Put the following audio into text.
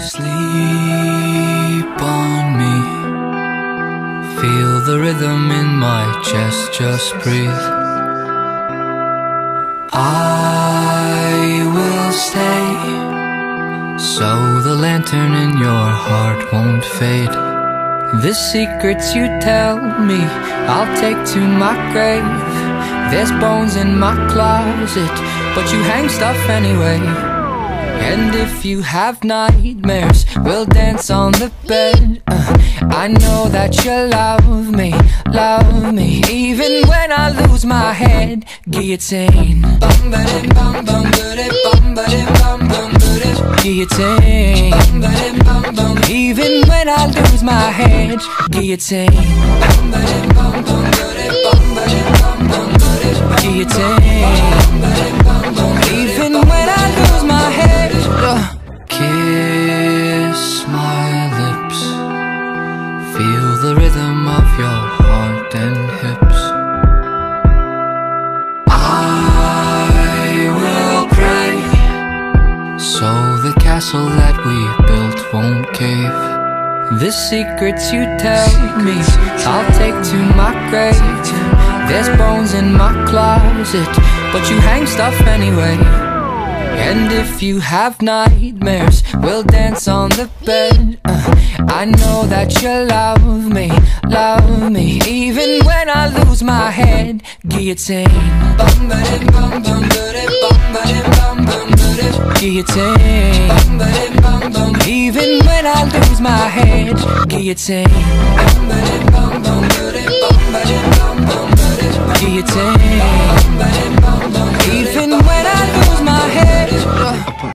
Sleep on me. Feel the rhythm in my chest, just breathe. I will stay, so the lantern in your heart won't fade. The secrets you tell me, I'll take to my grave. There's bones in my closet, but you hang stuff anyway. And if you have nightmares, we'll dance on the bed. I know that you love me, even when I lose my head. Guillotine, guillotine, even when I lose my head. Guillotine, guillotine, even when I lose my head. Kiss my lips, feel the rhythm of your heart and hips. I will pray, so the castle that we built won't cave. The secrets you tell me, I'll take to my grave. There's bones in my closet, but you hang stuff anyway. And if you have nightmares, we'll dance on the bed. I know that you love me, even when I lose my head. Guillotine, guillotine, even when I lose my head. Guillotine, guillotine, even when I lose my head.